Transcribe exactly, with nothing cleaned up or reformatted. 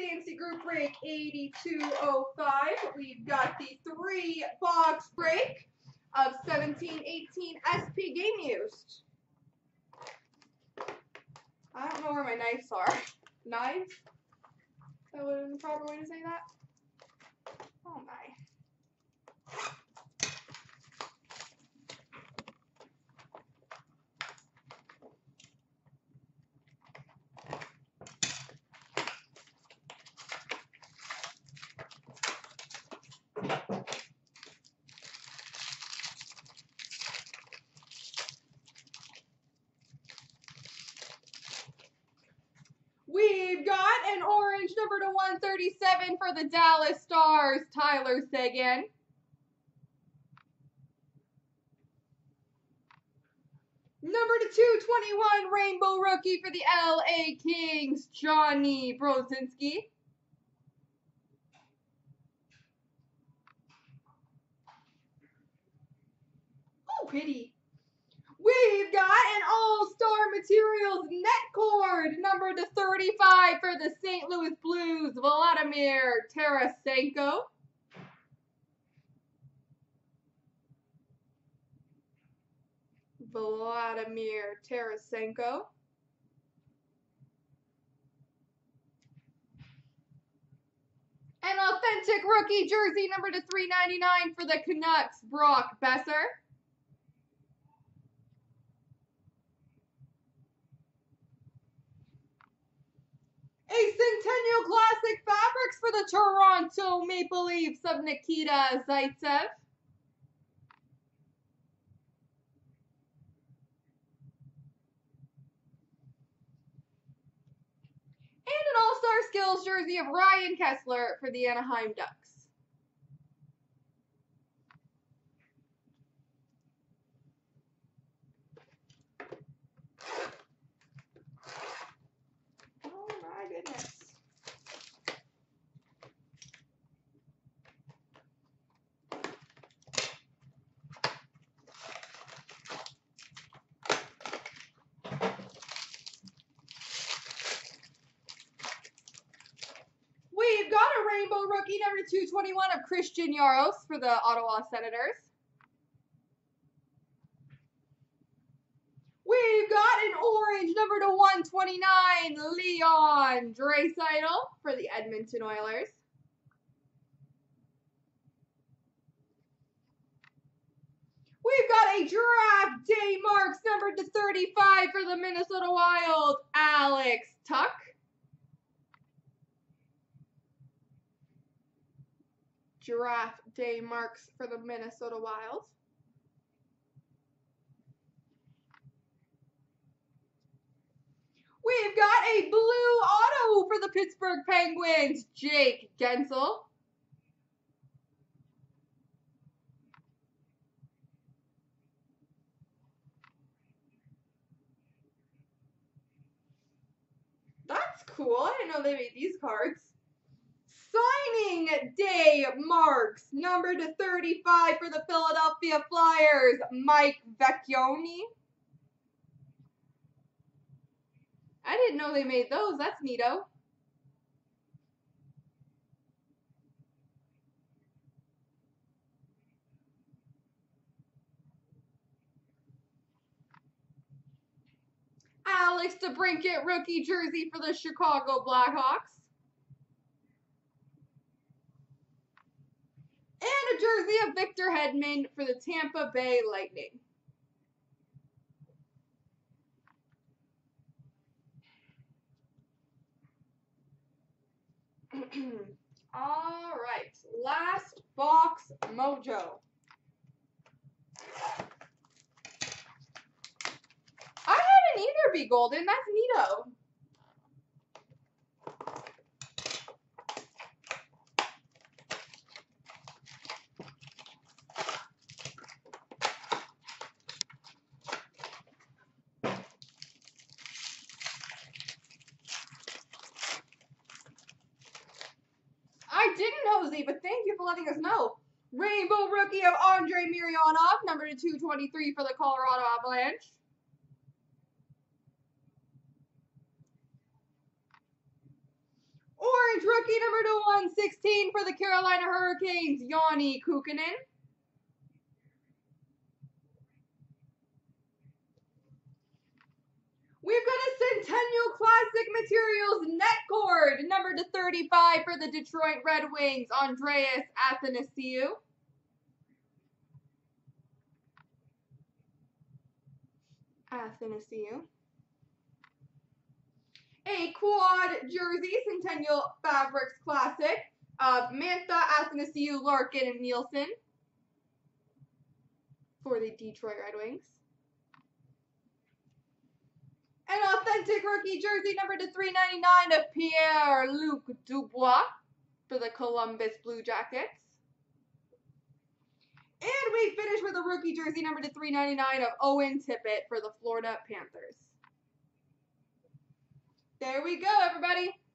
Fancy Group Break eighty-two oh five. We've got the three box break of seventeen eighteen S P Game Used. I don't know where my knives are. Knives? That would have been the proper way to say that? Oh my. We've got an orange number to one thirty-seven for the Dallas Stars, Tyler Seguin. Number to two twenty-one, rainbow rookie for the L A Kings, Johnny Brodzinski. Oh, pity. We've got an All-Star Materials net cord, number to thirty-five for the Saint Louis Blues, Vladimir Tarasenko. Vladimir Tarasenko. An authentic rookie jersey, number to three ninety-nine for the Canucks, Brock Besser. A Centennial Classic Fabrics for the Toronto Maple Leafs of Nikita Zaitsev. And an All-Star Skills jersey of Ryan Kessler for the Anaheim Ducks. Oh my goodness. We've got a rainbow rookie number two twenty-one of Christian Jaros for the Ottawa Senators. We've got an orange number to one twenty-nine, Leon Draisaitl for the Edmonton Oilers. We've got a draft day marks number to thirty-five for the Minnesota Wild, Alex Tuch. Draft day marks for the Minnesota Wild. We've got a blue auto for the Pittsburgh Penguins, Jake Gensel. That's cool. I didn't know they made these cards. Signing day marks, number to thirty-five for the Philadelphia Flyers, Mike Vecchione. I didn't know they made those. That's neato. Alex DeBrincat rookie jersey for the Chicago Blackhawks. And a jersey of Victor Hedman for the Tampa Bay Lightning. All right, last box mojo. I didn't either be golden. That's neato. I didn't, Jose, but thank you for letting us know. Rainbow rookie of Andrei Mironov, number to two twenty-three for the Colorado Avalanche. Orange rookie number to one sixteen for the Carolina Hurricanes, Joni Kukkonen. We've got a Centennial Classic Materials net cord, number to thirty-five for the Detroit Red Wings, Andreas Athanasiou. Athanasiou. A quad jersey, Centennial Fabrics Classic of Mantha, Athanasiou, Larkin, and Nielsen for the Detroit Red Wings. An authentic rookie jersey number to three ninety-nine of Pierre-Luc Dubois for the Columbus Blue Jackets. And we finish with a rookie jersey number to three ninety-nine of Owen Tippett for the Florida Panthers. There we go, everybody.